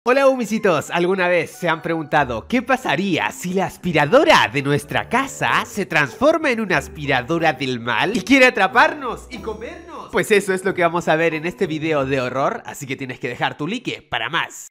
Hola humisitos, ¿alguna vez se han preguntado qué pasaría si la aspiradora de nuestra casa se transforma en una aspiradora del mal y quiere atraparnos y comernos? Pues eso es lo que vamos a ver en este video de horror, así que tienes que dejar tu like para más.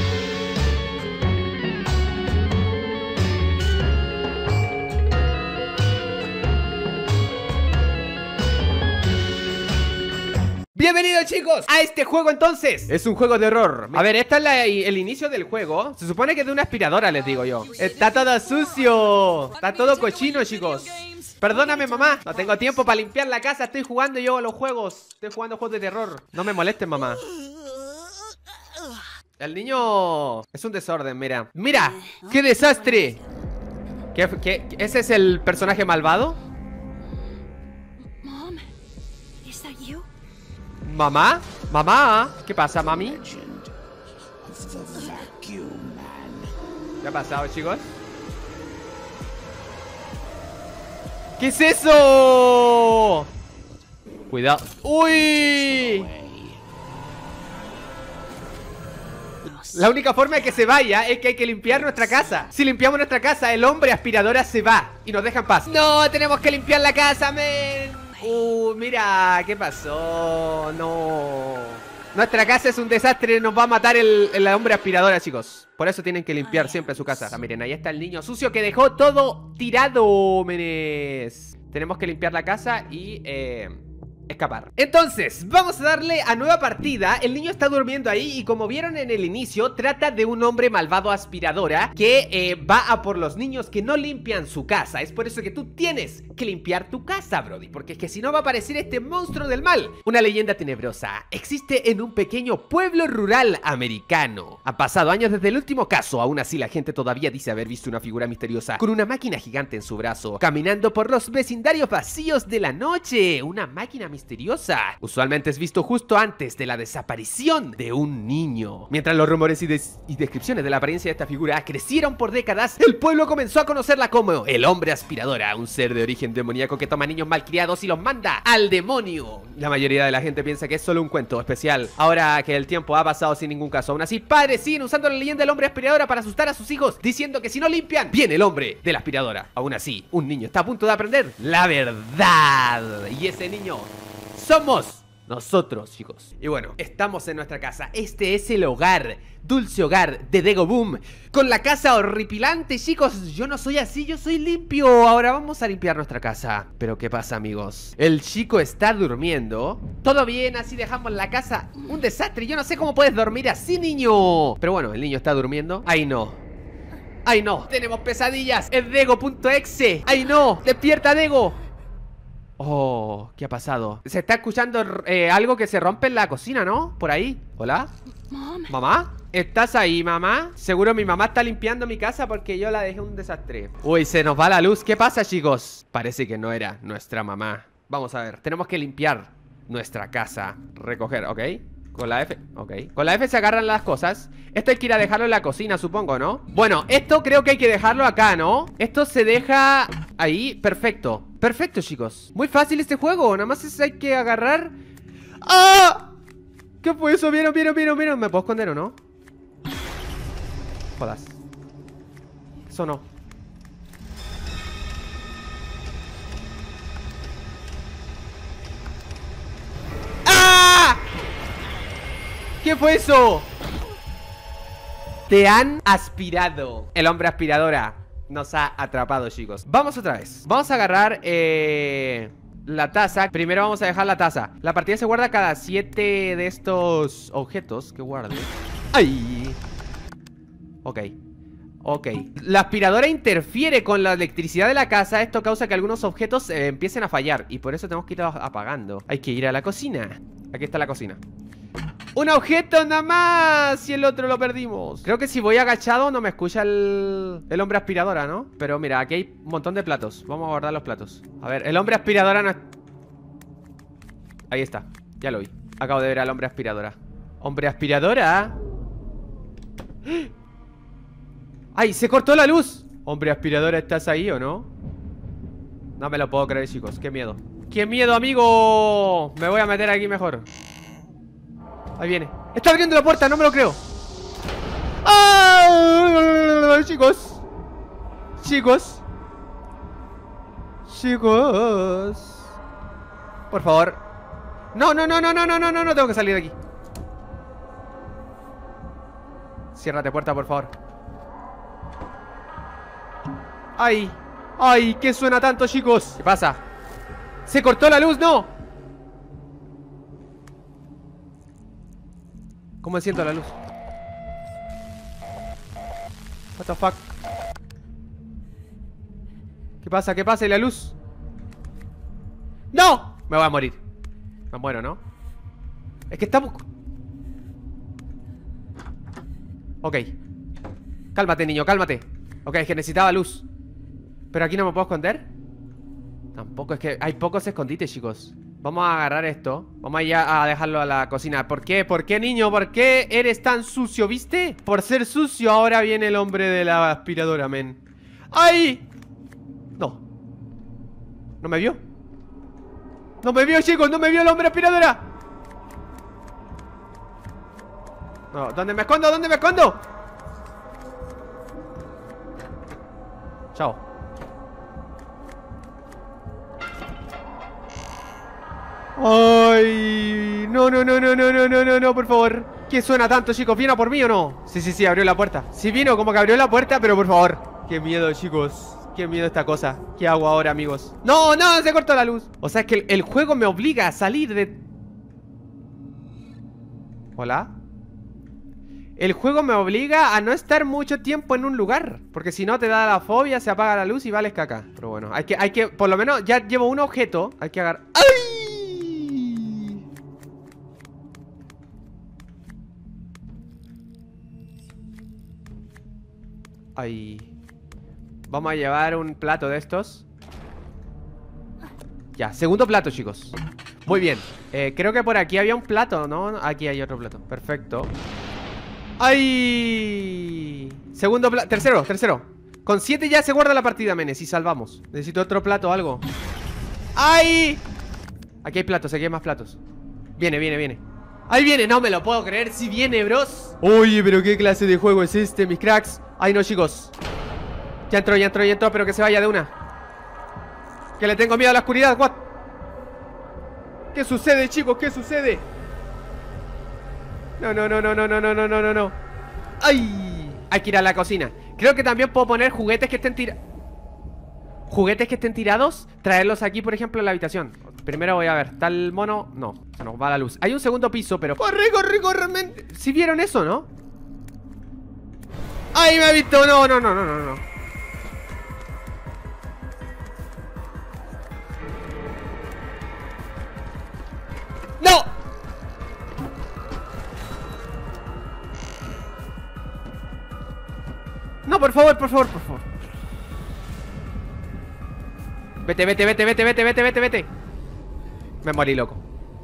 Bienvenidos chicos a este juego entonces. Es un juego de horror. A ver, este es el inicio del juego. Se supone que es de una aspiradora, les digo yo. Está todo sucio. Está todo cochino, chicos. Perdóname, mamá. No tengo tiempo para limpiar la casa. Estoy jugando yo a los juegos. Estoy jugando juegos de terror. No me molesten, mamá. El niño es un desorden, mira. ¡Mira! ¡Qué desastre! ¿Ese es el personaje malvado? ¿Mamá? ¿Mamá? ¿Qué pasa, mami? ¿Qué ha pasado, chicos? ¿Qué es eso? Cuidado. ¡Uy! La única forma de que se vaya es que hay que limpiar nuestra casa. Si limpiamos nuestra casa, el hombre aspiradora se va y nos deja en paz. ¡No! ¡Tenemos que limpiar la casa, men! Mira, ¿qué pasó? No. Nuestra casa es un desastre, nos va a matar el hombre aspiradora, chicos. Por eso tienen que limpiar siempre su casa. Miren, ahí está el niño sucio que dejó todo tirado, menes. Tenemos que limpiar la casa y escapar. Entonces, vamos a darle a nueva partida. El niño está durmiendo ahí y como vieron en el inicio, trata de un hombre malvado aspiradora que va a por los niños que no limpian su casa. Es por eso que tú tienes que limpiar tu casa, brody, porque es que si no va a aparecer este monstruo del mal. Una leyenda tenebrosa existe en un pequeño pueblo rural americano. Han pasado años desde el último caso. Aún así la gente todavía dice haber visto una figura misteriosa con una máquina gigante en su brazo, caminando por los vecindarios vacíos de la noche. Una máquina misteriosa. Usualmente es visto justo antes de la desaparición de un niño. Mientras los rumores y descripciones de la apariencia de esta figura crecieron por décadas, el pueblo comenzó a conocerla como el hombre aspiradora, un ser de origen demoníaco que toma niños malcriados y los manda al demonio. La mayoría de la gente piensa que es solo un cuento especial, ahora que el tiempo ha pasado sin ningún caso. Aún así, padres siguen usando la leyenda del hombre aspiradora para asustar a sus hijos, diciendo que si no limpian, viene el hombre de la aspiradora. Aún así, un niño está a punto de aprender la verdad. Y ese niño somos nosotros, chicos. Y bueno, estamos en nuestra casa. Este es el hogar, dulce hogar de Dego Boom, con la casa horripilante, chicos. Yo no soy así, yo soy limpio. Ahora vamos a limpiar nuestra casa. Pero ¿qué pasa, amigos? El chico está durmiendo. Todo bien, así dejamos la casa un desastre. Yo no sé cómo puedes dormir así, niño. Pero bueno, el niño está durmiendo. ¡Ay, no! ¡Ay, no! ¡Tenemos pesadillas! ¡Es Dego.exe! ¡Ay, no! ¡Despierta, Dego! Oh, ¿qué ha pasado? Se está escuchando algo que se rompe en la cocina, ¿no? Por ahí. ¿Hola? ¿Mamá? ¿Estás ahí, mamá? Seguro mi mamá está limpiando mi casa porque yo la dejé un desastre. Uy, se nos va la luz. ¿Qué pasa, chicos? Parece que no era nuestra mamá. Vamos a ver. Tenemos que limpiar nuestra casa. Recoger, ¿ok? Con la F, ok. Con la F se agarran las cosas. Esto hay que ir a dejarlo en la cocina, supongo, ¿no? Bueno, esto creo que hay que dejarlo acá, ¿no? Esto se deja ahí, perfecto. Perfecto, chicos. Muy fácil este juego, nada más hay que agarrar. ¡Ah! ¿Qué fue eso? ¿Vieron? ¿Me puedo esconder o no? Jodas. Eso no. ¿Qué fue eso? Te han aspirado. El hombre aspiradora nos ha atrapado, chicos. Vamos otra vez. Vamos a agarrar la taza. Primero vamos a dejar la taza. La partida se guarda cada 7 de estos objetos que guarde. ¡Ay! Ok. Ok. La aspiradora interfiere con la electricidad de la casa. Esto causa que algunos objetos empiecen a fallar. Y por eso tenemos que ir apagando. Hay que ir a la cocina. Aquí está la cocina. ¡Un objeto nada más! Y el otro lo perdimos. Creo que si voy agachado no me escucha el hombre aspiradora, ¿no? Pero mira, aquí hay un montón de platos. Vamos a guardar los platos. A ver, el hombre aspiradora no... Ahí está, ya lo vi. Acabo de ver al hombre aspiradora. ¡Hombre aspiradora! ¡Ay, se cortó la luz! Hombre aspiradora, ¿estás ahí o no? No me lo puedo creer, chicos, qué miedo. ¡Qué miedo, amigo! Me voy a meter aquí mejor. Ahí viene. Está abriendo la puerta, no me lo creo. favor, chicos. Chicos. Chicos. Por favor. No, no, no, no, no, no, no, no, no, tengo que salir de aquí. Ciérrate puerta, por favor. ¡Ay! ¡Ay! ¿Qué suena tanto, chicos? ¿Qué pasa? ¡Se cortó la luz! ¡No! ¿Cómo siento la luz? What the fuck? ¿Qué pasa? ¿Qué pasa? ¿Y la luz? ¡No! Me voy a morir. Me muero, ¿no? Es que estamos... Ok. Cálmate, niño, cálmate. Ok, es que necesitaba luz. Pero aquí no me puedo esconder. Tampoco, es que hay pocos escondites, chicos. Vamos a agarrar esto. Vamos a ir a dejarlo a la cocina. ¿Por qué? ¿Por qué, niño? ¿Por qué eres tan sucio? ¿Viste? Por ser sucio ahora viene el hombre de la aspiradora, men. ¡Ay! No. ¿No me vio? ¡No me vio, chicos! ¡No me vio el hombre aspiradora! No, ¿dónde me escondo? ¿Dónde me escondo? Chao. Ay, no, no, no, no, no, no, no, no, no, por favor. ¿Qué suena tanto, chicos? ¿Vino por mí o no? Sí, sí, sí, abrió la puerta. Sí vino, como que abrió la puerta, pero por favor. Qué miedo, chicos. Qué miedo esta cosa. ¿Qué hago ahora, amigos? No, no, se cortó la luz. O sea, es que el juego me obliga a salir de... ¿Hola? El juego me obliga a no estar mucho tiempo en un lugar, porque si no te da la fobia, se apaga la luz y vales caca. Pero bueno, hay que, por lo menos ya llevo un objeto. Hay que agarrar... ¡Ay! Ay. Vamos a llevar un plato de estos. Ya, segundo plato, chicos. Muy bien, creo que por aquí había un plato, ¿no? Aquí hay otro plato, perfecto. ¡Ay! Segundo plato, tercero. Con 7 ya se guarda la partida, menes, y salvamos. Necesito otro plato o algo. ¡Ay! Aquí hay platos, aquí hay más platos. Viene. ¡Ahí viene! No me lo puedo creer, si viene, bros. Oye, pero ¿qué clase de juego es este, mis cracks? ¡Ay, no, chicos! Ya entró, pero que se vaya de una. Que le tengo miedo a la oscuridad, what? ¿Qué sucede, chicos? ¿Qué sucede? No. ¡Ay! Hay que ir a la cocina. Creo que también puedo poner juguetes que estén tirados. Traerlos aquí, por ejemplo, en la habitación. Primero voy a ver, ¿está el mono? No, se nos va la luz. Hay un segundo piso, pero... ¡Corre, realmente! ¿Sí vieron eso, no? ¡Ay, me ha visto! No. ¡No! No, por favor. Vete. Me morí, loco.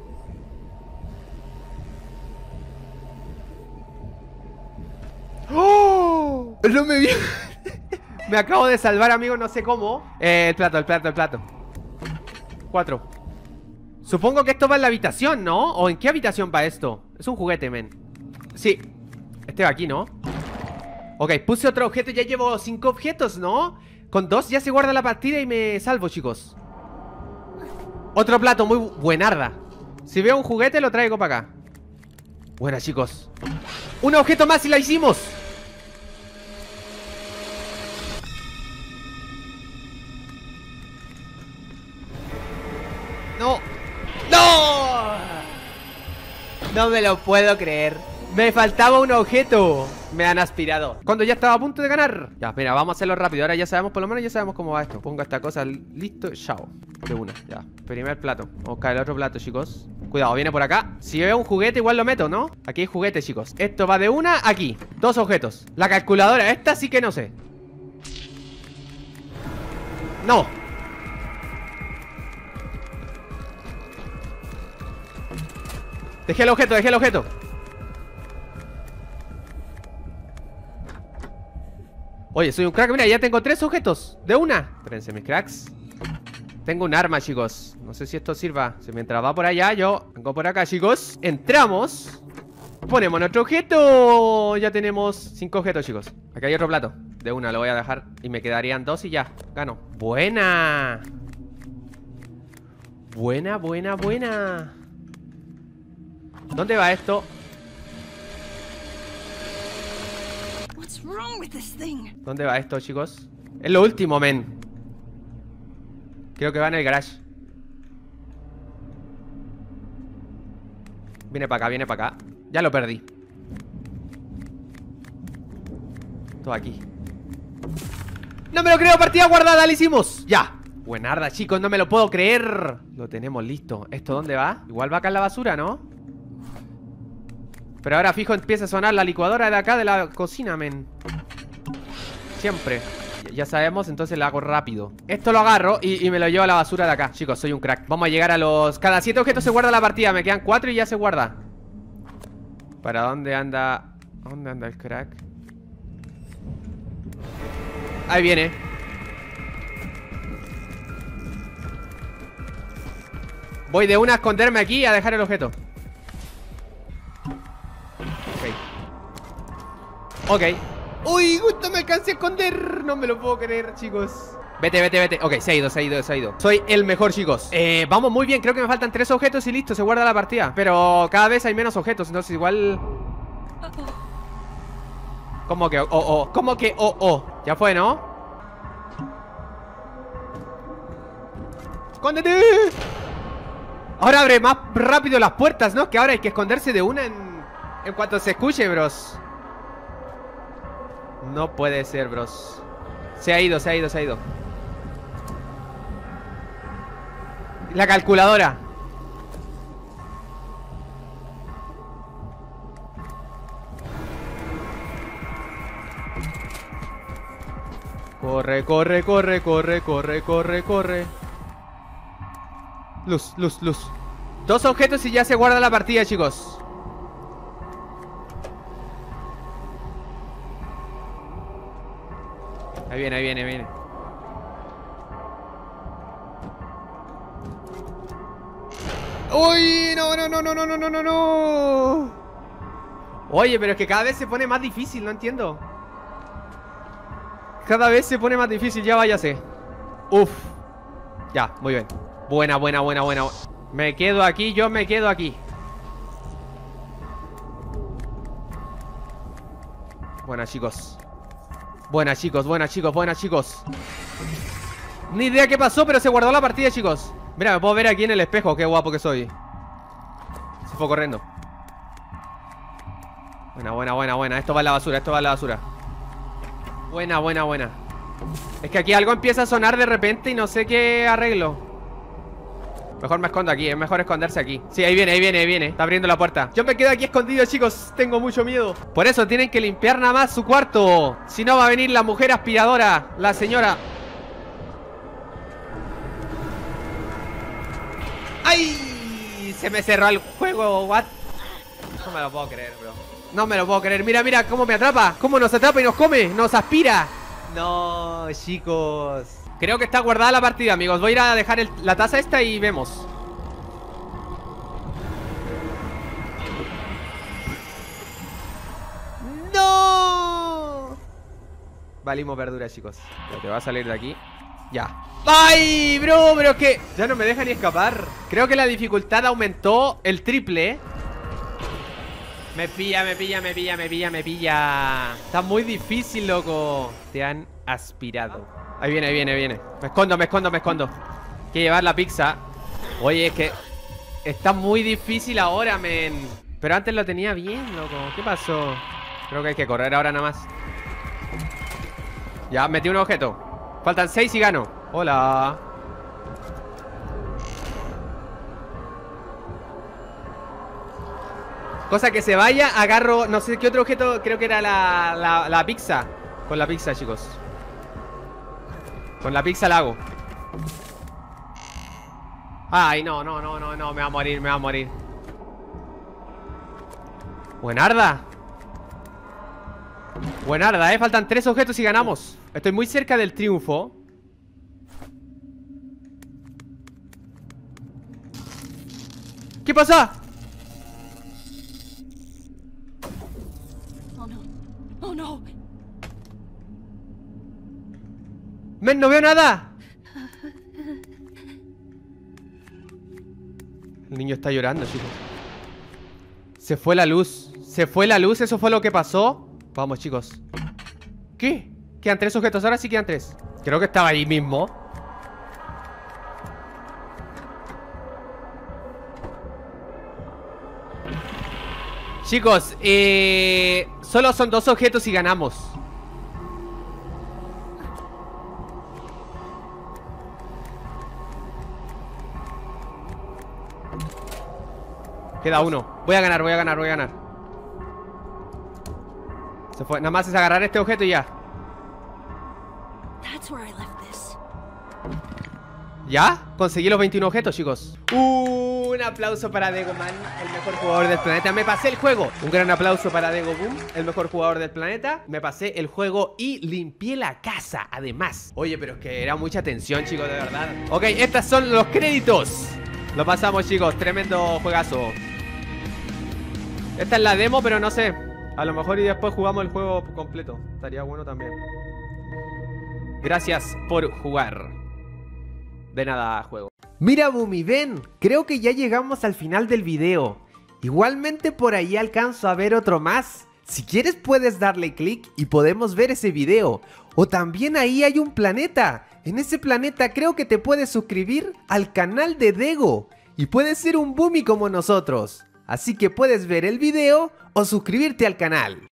¡Oh! No me vi. Me acabo de salvar, amigo, no sé cómo. El plato. 4. Supongo que esto va en la habitación, ¿no? ¿O en qué habitación va esto? Es un juguete, men. Sí. Este va aquí, ¿no? Ok, puse otro objeto. Ya llevo 5 objetos, ¿no? Con 2 ya se guarda la partida y me salvo, chicos. Otro plato, muy buenarda. Si veo un juguete lo traigo para acá. Buena, chicos. Un objeto más y la hicimos. No. No me lo puedo creer. Me faltaba un objeto. Me han aspirado. Cuando ya estaba a punto de ganar. Ya, mira, vamos a hacerlo rápido. Ahora ya sabemos, por lo menos ya sabemos cómo va esto. Pongo esta cosa, listo, chao. De una, ya, primer plato. Vamos a buscar el otro plato, chicos. Cuidado, viene por acá. Si veo un juguete igual lo meto, ¿no? Aquí hay juguete, chicos. Esto va de una aquí, 2 objetos. La calculadora, esta sí que no sé. No. Dejé el objeto. Oye, soy un crack, mira, ya tengo 3 objetos. De una. Espérense, mis cracks. Tengo un arma, chicos. No sé si esto sirva. Si mientras va por allá, yo vengo por acá, chicos. Entramos. Ponemos nuestro objeto. Ya tenemos 5 objetos, chicos. Aquí hay otro plato. De una lo voy a dejar. Y me quedarían 2 y ya. Gano. ¡Buena! Buena, buena, buena. ¿Dónde va esto? ¿Dónde va esto, chicos? Es lo último, men. Creo que va en el garage. Viene para acá, viene para acá. Ya lo perdí. Todo aquí. ¡No me lo creo! ¡Partida guardada! ¡La hicimos! ¡Ya! Buenarda, chicos, no me lo puedo creer. Lo tenemos listo. ¿Esto dónde va? Igual va acá en la basura, ¿no? Pero ahora fijo empieza a sonar la licuadora de acá de la cocina, men. Siempre. Ya sabemos, entonces la hago rápido. Esto lo agarro y me lo llevo a la basura de acá. Chicos, soy un crack. Vamos a llegar a los... Cada 7 objetos se guarda la partida. Me quedan 4 y ya se guarda. ¿Para dónde anda? ¿Dónde anda el crack? Ahí viene. Voy de una a esconderme aquí y a dejar el objeto. Ok. Uy, justo me alcancé a esconder. No me lo puedo creer, chicos. Vete, vete, vete. Ok, se ha ido, se ha ido, se ha ido. Soy el mejor, chicos. Vamos muy bien, creo que me faltan 3 objetos y listo, se guarda la partida. Pero cada vez hay menos objetos, entonces igual... ¿Cómo que ¿Cómo que Ya fue, ¿no? ¡Escóndete! Ahora abre más rápido las puertas, ¿no? Que ahora hay que esconderse de una en cuanto se escuche, bros. No puede ser, bros. Se ha ido, se ha ido, se ha ido. La calculadora. Corre, corre, corre, corre, corre, corre, corre. Luz, luz, luz. 2 objetos y ya se guarda la partida, chicos. Ahí viene, ahí viene, ahí viene. ¡Uy! No, no, no, no, no, no, no, no, no. Oye, pero es que cada vez se pone más difícil, no entiendo. Cada vez se pone más difícil, ya váyase. Uf. Ya, muy bien. Buena, buena, buena, buena. Me quedo aquí, yo me quedo aquí. Buena, chicos. Buena, chicos, buena, chicos, buena, chicos. Ni idea qué pasó, pero se guardó la partida, chicos. Mira, me puedo ver aquí en el espejo. Qué guapo que soy. Se fue corriendo. Buena, buena, buena, buena. Esto va a la basura, esto va a la basura. Buena, buena, buena. Es que aquí algo empieza a sonar de repente y no sé qué arreglo. Mejor me escondo aquí, es mejor esconderse aquí. Sí, ahí viene, ahí viene, ahí viene. Está abriendo la puerta. Yo me quedo aquí escondido, chicos. Tengo mucho miedo. Por eso tienen que limpiar nada más su cuarto. Si no va a venir la mujer aspiradora. La señora. ¡Ay! Se me cerró el juego, what? No me lo puedo creer, bro. No me lo puedo creer. Mira, mira cómo me atrapa. Cómo nos atrapa y nos come. Nos aspira. No, chicos. Creo que está guardada la partida, amigos. Voy a ir a dejar la taza esta y vemos. ¡No! Valimos verdura, chicos. Pero te va a salir de aquí. Ya. ¡Ay, bro! Pero es que ya no me deja ni escapar. Creo que la dificultad aumentó el triple. Me pilla, me pilla, me pilla, me pilla, me pilla. Está muy difícil, loco. Te han aspirado. Ahí viene, ahí viene, ahí viene. Me escondo, me escondo, me escondo. Hay que llevar la pizza. Oye, es que está muy difícil ahora, men. Pero antes lo tenía bien, loco. ¿Qué pasó? Creo que hay que correr ahora nada más. Ya, metí un objeto. Faltan 6 y gano. Hola. Cosa que se vaya, agarro, no sé qué otro objeto. Creo que era la pizza. Con la pizza, chicos. Con la pizza la hago. Ay, no, no, no, no, no. Me va a morir, me va a morir. Buenarda. Buenarda, faltan 3 objetos y ganamos. Estoy muy cerca del triunfo. ¿Qué pasa? Oh no. Oh no. ¡Men, no veo nada! El niño está llorando, chicos. Se fue la luz. Se fue la luz, eso fue lo que pasó. Vamos, chicos. ¿Qué? Quedan 3 objetos, ahora sí quedan 3. Creo que estaba ahí mismo. Chicos, solo son 2 objetos y ganamos. Queda 1. Voy a ganar, voy a ganar, voy a ganar. Se fue, nada más es agarrar este objeto y ya. ¿Ya? Conseguí los 21 objetos, chicos. Un aplauso para Degoman, el mejor jugador del planeta. Me pasé el juego. Un gran aplauso para Degoboom, el mejor jugador del planeta. Me pasé el juego y limpié la casa, además. Oye, pero es que era mucha tensión, chicos, de verdad. Ok, estos son los créditos. Lo pasamos, chicos, tremendo juegazo. Esta es la demo, pero no sé. A lo mejor y después jugamos el juego completo. Estaría bueno también. Gracias por jugar. De nada, juego. Mira, Bumi, ven. Creo que ya llegamos al final del video. Igualmente por ahí alcanzo a ver otro más. Si quieres puedes darle clic y podemos ver ese video. O también ahí hay un planeta. En ese planeta creo que te puedes suscribir al canal de Dego. Y puedes ser un Bumi como nosotros. Así que puedes ver el video o suscribirte al canal.